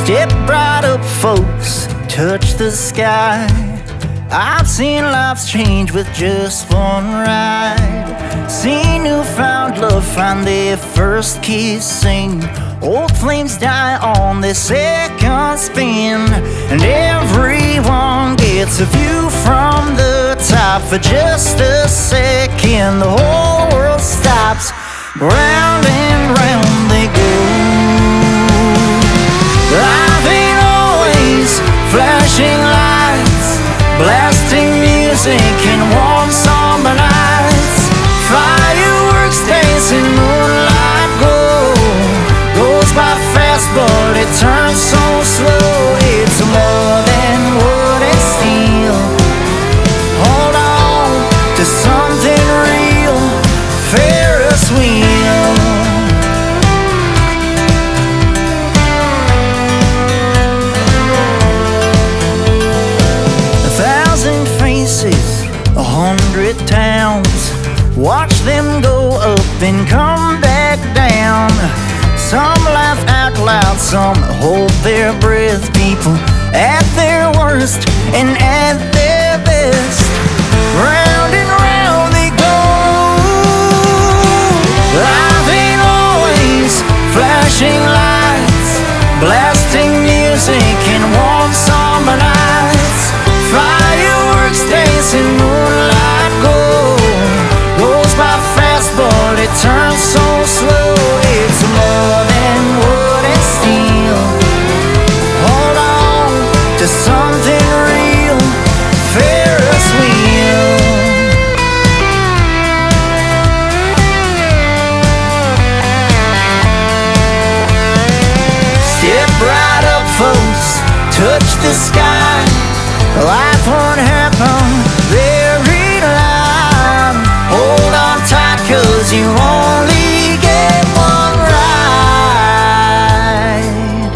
Step right up, folks, touch the sky. I've seen lives change with just one ride. Seen newfound love find their first kiss, sing old flames die on their second spin. And everyone gets a view from the top for just a second. The whole world stops, round and round they go. Life ain't always flashing lights, blasting music in warm summer nights. Fireworks dancing, moonlight glow, goes by fast but it turns so slow. It's more than wood and steel. Hold on to something real, Ferris wheel. Faces, 100 towns, watch them go up and come back down. Some laugh out loud, some hold their breath. People at their worst and at their best, round and round they go. Life ain't always flashing lights, blasting music in warm summer nights. Fireworks dancing, moonlight glow, goes by fast but it turns so slow. It's more than wood and steel. Hold on to something real, Ferris wheel. Step right up, folks, touch the sky. Life won't happen very long. Hold on tight, 'cause you only get one ride.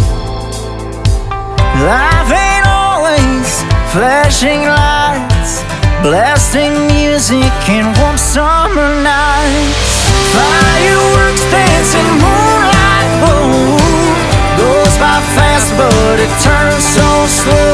Life ain't always flashing lights, blasting music in warm summer nights. Fireworks dancing, moonlight glow, goes by fast but it turns so slow.